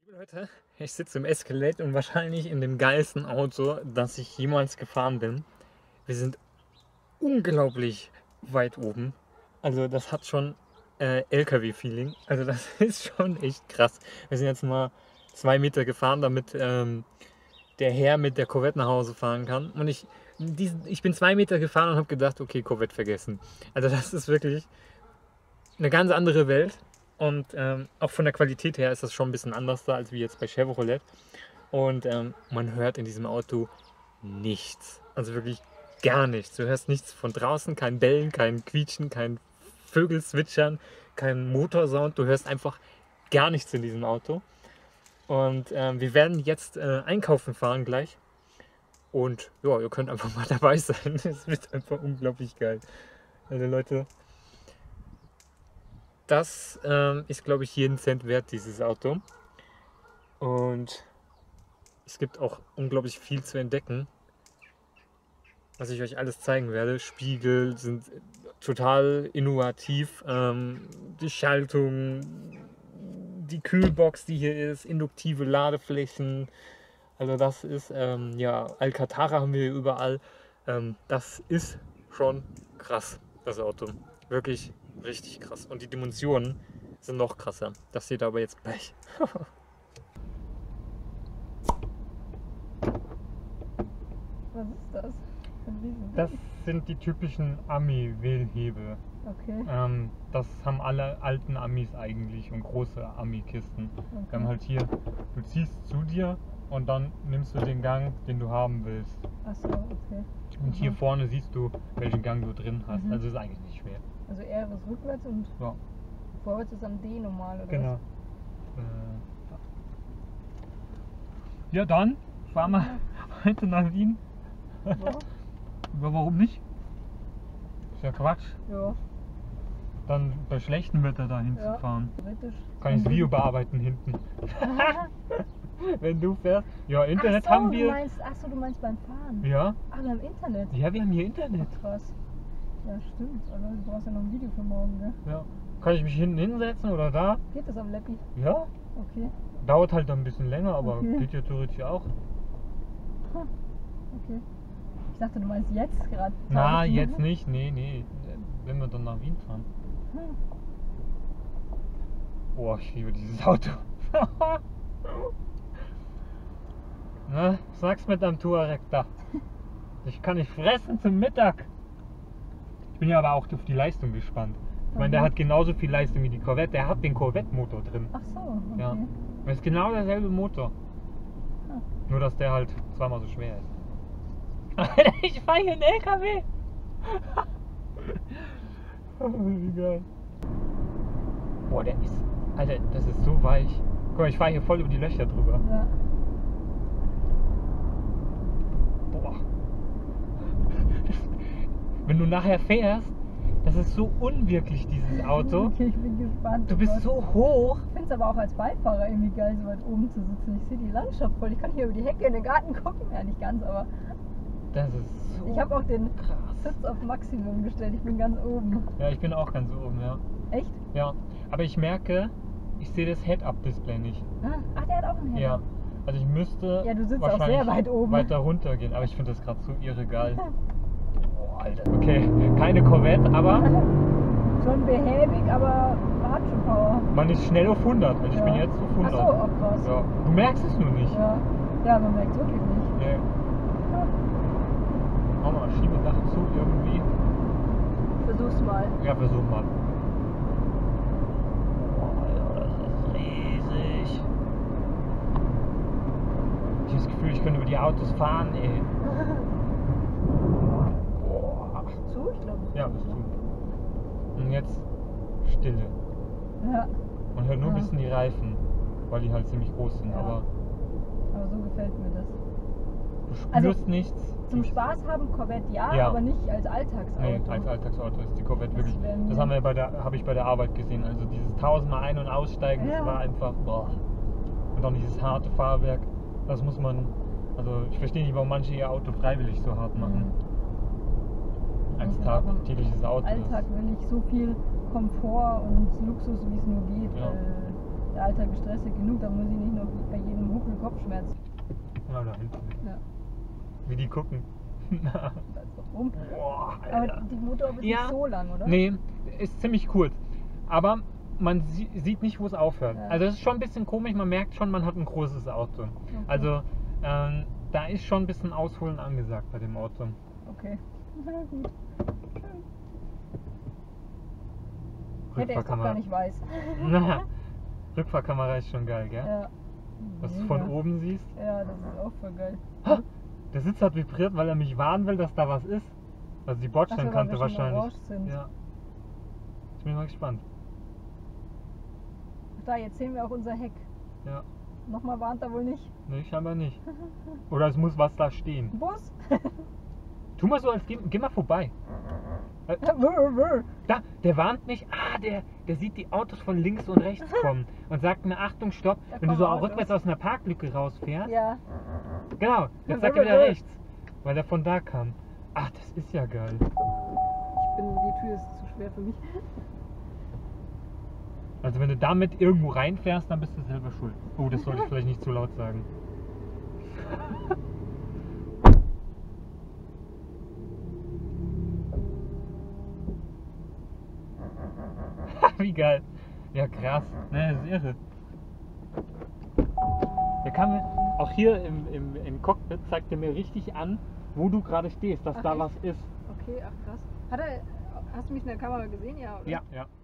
Liebe Leute, ich sitze im Escalade und wahrscheinlich in dem geilsten Auto, das ich jemals gefahren bin. Wir sind unglaublich weit oben. Also das hat schon LKW-Feeling. Also das ist schon echt krass. Wir sind jetzt mal 2 Meter gefahren, damit der Herr mit der Corvette nach Hause fahren kann. Und ich bin 2 Meter gefahren und habe gedacht, okay, Corvette vergessen. Also das ist wirklich eine ganz andere Welt. Und auch von der Qualität her ist das schon ein bisschen anders da als wie jetzt bei Chevrolet. Und man hört in diesem Auto nichts. Also wirklich gar nichts. Du hörst nichts von draußen, kein Bellen, kein Quietschen, kein Vögelzwitschern, kein Motorsound. Du hörst einfach gar nichts in diesem Auto. Und wir werden jetzt einkaufen fahren gleich. Und ja, ihr könnt einfach mal dabei sein. Es wird einfach unglaublich geil. Also Leute, das ist, glaube ich, jeden Cent wert, dieses Auto. Und es gibt auch unglaublich viel zu entdecken, was ich euch alles zeigen werde. Spiegel sind total innovativ. Die Schaltung, die Kühlbox, die hier ist, induktive Ladeflächen. Also das ist, ja, Alcantara haben wir hier überall. Das ist schon krass, das Auto. Wirklich richtig krass. Und die Dimensionen sind noch krasser. Das seht ihr aber jetzt gleich. Was ist das? Das sind die typischen Ami-Wählhebel. Okay. Das haben alle alten Amis eigentlich und große Ami-Kisten. Wir haben halt hier, du ziehst zu dir und dann nimmst du den Gang, den du haben willst. Achso, okay. Und hier vorne siehst du, welchen Gang du drin hast. Mhm. Also ist eigentlich nicht schwer. Also R ist rückwärts und Ja, vorwärts ist am D normal, oder genau. Ja, dann fahren wir heute nach Wien. was? Ja. Aber warum nicht? Ist ja Quatsch. Ja, Dann bei schlechtem Wetter dahin ja. zu fahren. Theoretisch. Kann ich das Video bearbeiten hinten. Wenn du fährst. Ja, Internet Ach so, haben wir. Achso, du meinst beim Fahren. Ja. Ah, wir haben Internet. Ja, wir haben hier Internet. Ach, krass. Ja, stimmt. Aber du brauchst ja noch ein Video für morgen, ne? Ja. Kann ich mich hinten hinsetzen oder da? Geht das am Leppi? Ja. Okay. Dauert halt dann ein bisschen länger, aber Okay. geht ja theoretisch auch. Okay. Ich dachte, du meinst jetzt gerade. Na, jetzt nicht. Nee. Wenn wir dann nach Wien fahren. Boah, ich liebe dieses Auto. Na, sag's mit deinem Touareg da. Ich kann nicht fressen zum Mittag. Ich bin ja aber auch auf die Leistung gespannt. Ich meine, der hat genauso viel Leistung wie die Corvette. Der hat den Corvette-Motor drin. Ach so, okay. Ja. Das ist genau derselbe Motor. Ah. Nur, dass der halt zweimal so schwer ist. Alter, ich fahre hier einen LKW. Wie geil. Boah, der ist... Alter, das ist so weich. Guck mal, ich fahre hier voll über die Löcher drüber. Ja. Boah. Wenn du nachher fährst, das ist so unwirklich, dieses Auto. Okay, ich bin gespannt. Du bist so hoch. Ich finde es aber auch als Beifahrer irgendwie geil, so weit oben zu sitzen. Ich sehe die Landschaft voll. Ich kann hier über die Hecke in den Garten gucken. Ja, nicht ganz, aber Das ist so ich habe auch den krass. Sitz auf Maximum gestellt. Ich bin ganz oben. Ja, ich bin auch ganz oben, ja. Echt? Ja, aber ich merke, ich sehe das Head-Up-Display nicht. Ach, der hat auch einen Head. Ja, also ich müsste Ja, du sitzt auch wahrscheinlich sehr weit oben. weiter runter gehen, aber ich finde das gerade so irre geil. Oh, Alter. Okay, keine Corvette, aber Schon behäbig, aber hat schon Power. man ist schnell auf 100. Ich Ja. bin jetzt auf 100. Ach so, auch krass. Ja. Du merkst es nur nicht. Ja, ja, man merkt es wirklich nicht. Nee. Mach mal, Schiebedach zu irgendwie. Versuch's mal. Ja, versuch mal. Oh, Alter, das ist riesig. Ich habe das Gefühl, ich könnte über die Autos fahren, ey. Boah. Zu? Ich glaube. Ja, bist du. Und jetzt Stille. Ja, Man hört nur ein Ja. bisschen die Reifen, weil die halt ziemlich groß sind, Ja. aber aber so gefällt mir das. du spürst Also, nichts. Zum Spaß haben Corvette ja, Ja. aber nicht als Alltagsauto. Nee, als Alltagsauto ist die Corvette Das wirklich. wär mir- Das haben wir habe ich bei der Arbeit gesehen. Also dieses 1000-mal Ein- und Aussteigen, das Ja. war einfach boah. Und dann dieses harte Fahrwerk, das muss man. Also ich verstehe nicht, warum manche ihr Auto freiwillig so hart machen. Als Ich auch im tägliches Auto. Alltag will ich so viel Komfort und Luxus, wie es nur geht. Ja. Der Alltag ist stressig genug, da muss ich nicht noch Kopfschmerz. Ja, da hinten. Ja. Wie die gucken. Da ist doch rum. Boah, Aber Alter. die Motorhaube ist Ja. nicht so lang, oder? Nee, ist ziemlich kurz. Aber man sieht nicht, wo es aufhört. Ja. Also es ist schon ein bisschen komisch, man merkt schon, man hat ein großes Auto. Okay. Also da ist schon ein bisschen Ausholen angesagt bei dem Auto. Okay. Na gut. Ja, der ist doch gar nicht weiß. Na, Rückfahrkamera ist schon geil, gell? Ja. Was du Mega. von oben siehst. Ja, das ist auch voll geil. Der Sitz hat vibriert, weil er mich warnen will, dass da was ist. Also die Bordsteinkante Ach so, weil wir schon wahrscheinlich. orange sind. Ja. Ich bin mal gespannt. Ach da, jetzt sehen wir auch unser Heck. Ja. Nochmal warnt er wohl nicht. Nee, scheinbar nicht. Oder es muss was da stehen. Bus? Tu mal so, als geh mal vorbei. Wurr, wurr. Da, der warnt mich. Ah, der sieht die Autos von links und rechts kommen und sagt mir, Achtung, stopp. Da Wenn du so kommen auch rückwärts Autos. aus einer Parklücke rausfährst. Ja. Genau, jetzt sagt er wieder rechts. Weil der von da kam. Ach, das ist ja geil. Die Tür ist zu schwer für mich. Also wenn du damit irgendwo reinfährst, dann bist du selber schuld. Oh, das sollte ich vielleicht nicht zu laut sagen. Wie geil. Ja, krass. Ne, das ist irre. Der kann mir, auch hier im Cockpit zeigt er mir richtig an, wo du gerade stehst, dass Ach, da echt? was ist. Okay, ach krass. Hast du mich in der Kamera gesehen? Ja, oder? Ja, ja.